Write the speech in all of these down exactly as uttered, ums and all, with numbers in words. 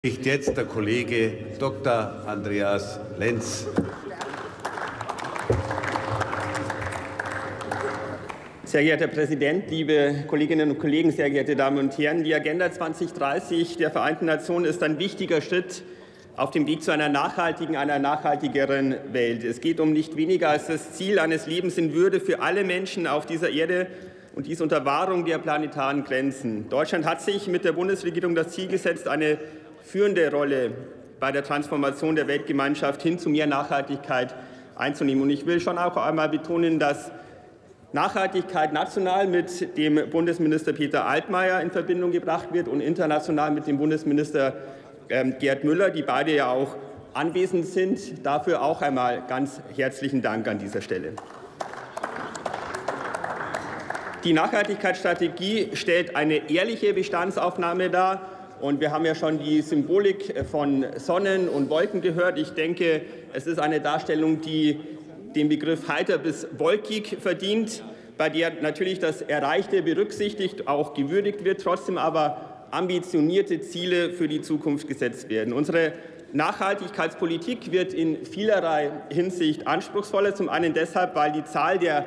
Spricht jetzt der Kollege Doktor Andreas Lenz. Sehr geehrter Herr Präsident, liebe Kolleginnen und Kollegen, sehr geehrte Damen und Herren! Die Agenda zweitausenddreißig der Vereinten Nationen ist ein wichtiger Schritt auf dem Weg zu einer nachhaltigen, einer nachhaltigeren Welt. Es geht um nicht weniger als das Ziel eines Lebens in Würde für alle Menschen auf dieser Erde, und dies unter Wahrung der planetaren Grenzen. Deutschland hat sich mit der Bundesregierung das Ziel gesetzt, eine führende Rolle bei der Transformation der Weltgemeinschaft hin zu mehr Nachhaltigkeit einzunehmen. Und ich will schon auch einmal betonen, dass Nachhaltigkeit national mit dem Bundesminister Peter Altmaier in Verbindung gebracht wird und international mit dem Bundesminister ähm, Gerd Müller, die beide ja auch anwesend sind. Dafür auch einmal ganz herzlichen Dank an dieser Stelle. Die Nachhaltigkeitsstrategie stellt eine ehrliche Bestandsaufnahme dar. Und wir haben ja schon die Symbolik von Sonnen und Wolken gehört. Ich denke, es ist eine Darstellung, die den Begriff heiter bis wolkig verdient, bei der natürlich das Erreichte berücksichtigt, auch gewürdigt wird, trotzdem aber ambitionierte Ziele für die Zukunft gesetzt werden. Unsere Nachhaltigkeitspolitik wird in vielerlei Hinsicht anspruchsvoller. Zum einen deshalb, weil die Zahl der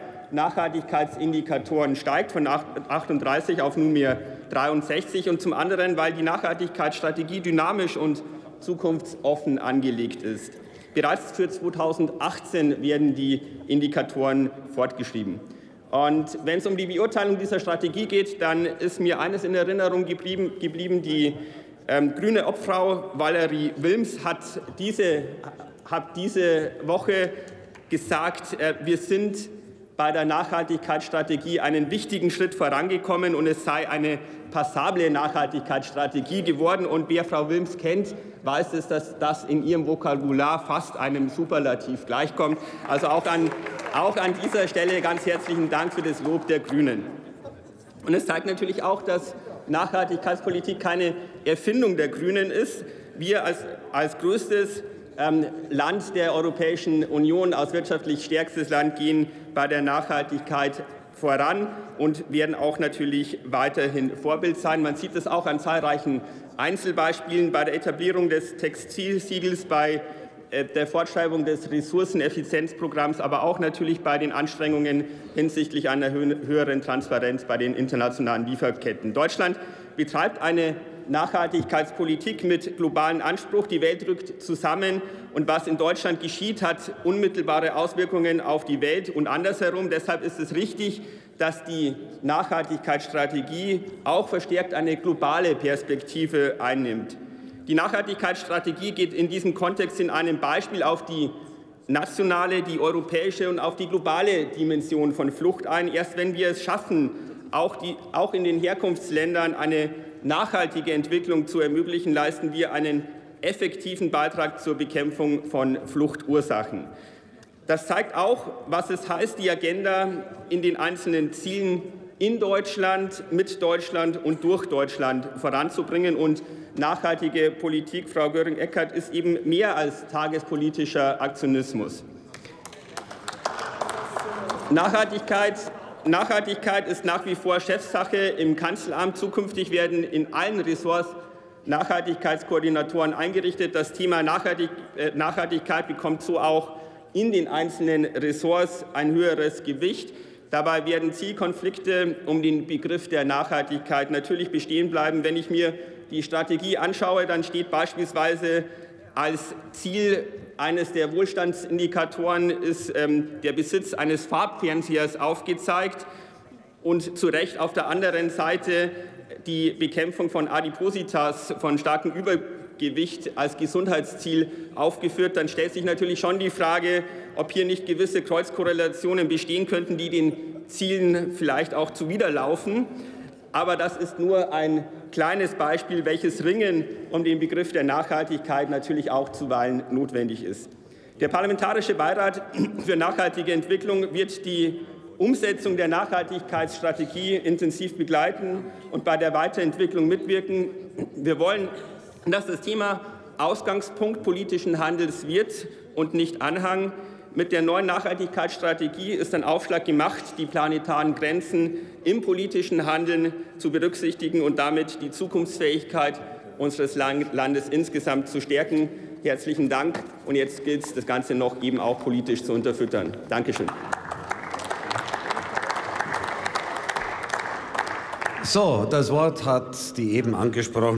Nachhaltigkeitsindikatoren steigt von achtunddreißig auf nunmehr dreiundsechzig und zum anderen, weil die Nachhaltigkeitsstrategie dynamisch und zukunftsoffen angelegt ist. Bereits für zweitausendachtzehn werden die Indikatoren fortgeschrieben. Und wenn es um die Beurteilung dieser Strategie geht, dann ist mir eines in Erinnerung geblieben, geblieben die ähm, grüne Obfrau Valerie Wilms hat diese, hat diese Woche gesagt, äh, wir sind bei der Nachhaltigkeitsstrategie einen wichtigen Schritt vorangekommen und es sei eine passable Nachhaltigkeitsstrategie geworden. Und wer Frau Wilms kennt, weiß es, dass das in ihrem Vokabular fast einem Superlativ gleichkommt. Also auch an, auch an dieser Stelle ganz herzlichen Dank für das Lob der Grünen. Und es zeigt natürlich auch, dass Nachhaltigkeitspolitik keine Erfindung der Grünen ist. Wir als, als größtes ähm, Land der Europäischen Union, als wirtschaftlich stärkstes Land, gehen bei der Nachhaltigkeit voran und werden auch natürlich weiterhin Vorbild sein. Man sieht es auch an zahlreichen Einzelbeispielen bei der Etablierung des Textilsiegels, bei der Fortschreibung des Ressourceneffizienzprogramms, aber auch natürlich bei den Anstrengungen hinsichtlich einer höheren Transparenz bei den internationalen Lieferketten. Deutschland betreibt eine Nachhaltigkeitspolitik mit globalem Anspruch. Die Welt rückt zusammen, und was in Deutschland geschieht, hat unmittelbare Auswirkungen auf die Welt und andersherum. Deshalb ist es richtig, dass die Nachhaltigkeitsstrategie auch verstärkt eine globale Perspektive einnimmt. Die Nachhaltigkeitsstrategie geht in diesem Kontext in einem Beispiel auf die nationale, die europäische und auf die globale Dimension von Flucht ein. Erst wenn wir es schaffen, auch, die, auch in den Herkunftsländern eine nachhaltige Entwicklung zu ermöglichen, leisten wir einen effektiven Beitrag zur Bekämpfung von Fluchtursachen. Das zeigt auch, was es heißt, die Agenda in den einzelnen Zielen in Deutschland, mit Deutschland und durch Deutschland voranzubringen. Und nachhaltige Politik, Frau Göring-Eckardt, ist eben mehr als tagespolitischer Aktionismus. Nachhaltigkeit Nachhaltigkeit ist nach wie vor Chefsache im Kanzleramt. Zukünftig werden in allen Ressorts Nachhaltigkeitskoordinatoren eingerichtet. Das Thema Nachhaltig äh, Nachhaltigkeit bekommt so auch in den einzelnen Ressorts ein höheres Gewicht. Dabei werden Zielkonflikte um den Begriff der Nachhaltigkeit natürlich bestehen bleiben. Wenn ich mir die Strategie anschaue, dann steht beispielsweise als Ziel eines der Wohlstandsindikatoren ist ähm, der Besitz eines Farbfernsehers aufgezeigt und zu Recht auf der anderen Seite die Bekämpfung von Adipositas, von starkem Übergewicht als Gesundheitsziel aufgeführt. Dann stellt sich natürlich schon die Frage, ob hier nicht gewisse Kreuzkorrelationen bestehen könnten, die den Zielen vielleicht auch zuwiderlaufen. Aber das ist nur ein kleines Beispiel, welches Ringen um den Begriff der Nachhaltigkeit natürlich auch zuweilen notwendig ist. Der Parlamentarische Beirat für nachhaltige Entwicklung wird die Umsetzung der Nachhaltigkeitsstrategie intensiv begleiten und bei der Weiterentwicklung mitwirken. Wir wollen, dass das Thema Ausgangspunkt politischen Handels wird und nicht Anhang. Mit der neuen Nachhaltigkeitsstrategie ist ein Aufschlag gemacht, die planetaren Grenzen im politischen Handeln zu berücksichtigen und damit die Zukunftsfähigkeit unseres Landes insgesamt zu stärken. Herzlichen Dank. Und jetzt gilt es, das Ganze noch eben auch politisch zu unterfüttern. Dankeschön. So, das Wort hat die eben angesprochene